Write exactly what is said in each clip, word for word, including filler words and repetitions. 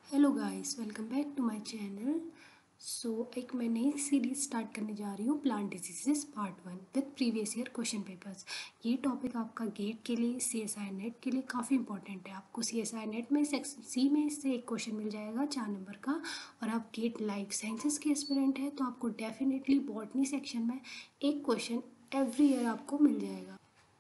Hello guys, welcome back to my channel. So एक मैं नई सीरीज स्टार्ट करने जा रही हूँ, plant diseases part one with previous year question papers. ये टॉपिक आपका गेट के लिए, सी एस आई नेट के लिए काफ़ी इंपॉर्टेंट है। आपको सी एस आई नेट में सेक्शन सी में इससे एक क्वेश्चन मिल जाएगा चार नंबर का, और आप गेट लाइफ साइंसेस के एस्पिरेंट हैं तो आपको डेफिनेटली बॉटनी सेक्शन में एक क्वेश्चन एवरी ईयर आपको मिल जाएगा।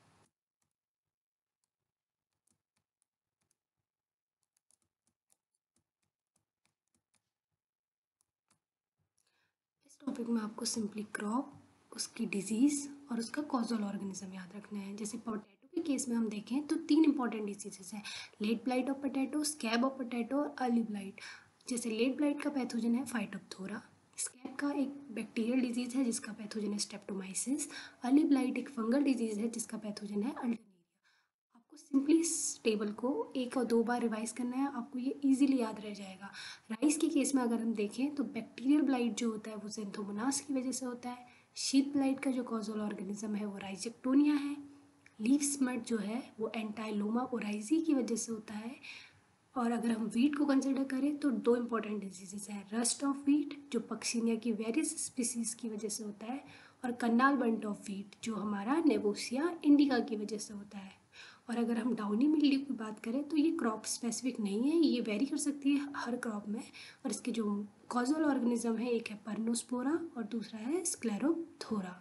इस टॉपिक में आपको सिंपली क्रॉप, उसकी डिजीज़ और उसका कॉजल ऑर्गेनिज्म याद रखना है। जैसे पोटैटो के केस में हम देखें तो तीन इंपॉर्टेंट डिजीजेस हैं, late blight of potato, scab of potato और अर्ली ब्लाइट। जैसे लेट ब्लाइट का पैथोजन है फाइटोप्थोरा, स्कैब का एक बैक्टीरियल डिजीज़ है जिसका पैथोजन है स्ट्रेप्टोमाइसिस, अर्ली ब्लाइट एक फंगल डिजीज़ है जिसका पैथोजन है अल्टरनेरिया। आपको सिंपली इस टेबल को एक और दो बार रिवाइज करना है, आपको ये इजीली याद रह जाएगा। राइस के केस में अगर हम देखें तो बैक्टीरियल ब्लाइट जो होता है वो ज़ेंथोमोनास की वजह से होता है। शीत ब्लाइट का जो कॉजल ऑर्गेनिज्म है वो राइजेक्टोनिया है। लीफ स्मट जो है वो एंटाइलोमा ओराइजी की वजह से होता है। और अगर हम वीट को कंसिडर करें तो दो इंपॉर्टेंट डिजीजेस हैं, रस्ट ऑफ वीट जो पक्सीनिया की वेरियस स्पीसीज की वजह से होता है, और कन्नाल बंट ऑफ वीट जो हमारा नेबोसिया इंडिका की वजह से होता है। और अगर हम डाउनी मिल्ड्यू की बात करें तो ये क्रॉप स्पेसिफिक नहीं है, ये वेरी कर सकती है हर क्रॉप में। और इसके जो कॉजल ऑर्गेनिज्म है, एक है परनोस्पोरा और दूसरा है स्क्लेरोथोरा।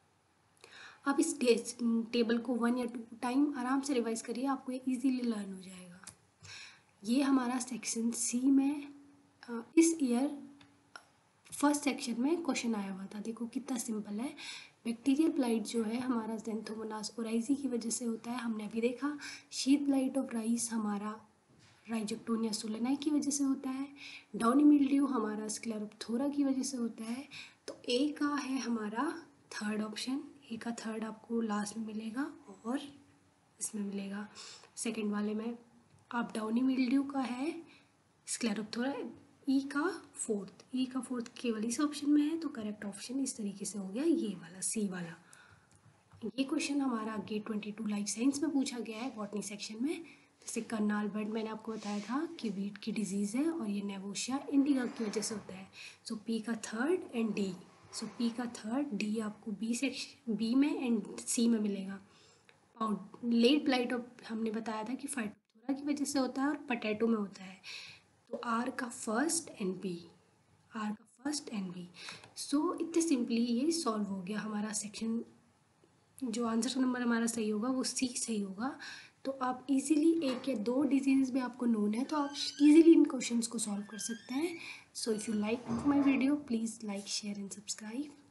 आप इस टेबल को वन या टू टाइम आराम से रिवाइज करिए, आपको ये इजीली लर्न हो जाएगा। ये हमारा सेक्शन सी में अ, इस ईयर फर्स्ट सेक्शन में क्वेश्चन आया हुआ था। देखो कितना सिंपल है। बैक्टीरियल ब्लाइट जो है हमारा ज़ेंथोमोनास ओराइजी की वजह से होता है, हमने अभी देखा। शीत ब्लाइट ऑफ राइस हमारा राइजेक्टोनिया सोलेनाई की वजह से होता है। डाउनी मिल्ड्यू हमारा स्क्लेरोप्थोरा की वजह से होता है। तो ए का है हमारा थर्ड ऑप्शन, ए का थर्ड आपको लास्ट में मिलेगा और इसमें मिलेगा सेकंड वाले में। आप डाउनी मिल्ड्यू का है स्क्लेरोप्थोरा, ई का फोर्थ, ई का फोर्थ केवल इस ऑप्शन में है, तो करेक्ट ऑप्शन इस तरीके से हो गया ये वाला, सी वाला। ये क्वेश्चन हमारा GATE twenty two life science में पूछा गया है बॉटनी सेक्शन में। जैसे कर्नाल बर्ड मैंने आपको बताया था कि वीट की डिजीज़ है और ये नेबोशिया इंडिका की वजह से होता है। सो पी का third and D, so P का थर्ड, डी आपको बी सेक्शन बी में एंड सी में मिलेगा। पाउड लेट ब्लाइट ऑफ हमने बताया था कि फाइटोप्थोरा की वजह से होता है और पोटैटो में होता है। तो आर का फर्स्ट एंड बी, आर का फर्स्ट एंड बी। सो इतने सिंपली ये सॉल्व हो गया हमारा सेक्शन। जो आंसर नंबर हमारा सही होगा वो सी सही होगा। तो आप इजीली एक या दो डिजीज़ भी आपको नोन है तो आप इजीली इन क्वेश्चंस को सॉल्व कर सकते हैं। So if you like my video please like share and subscribe.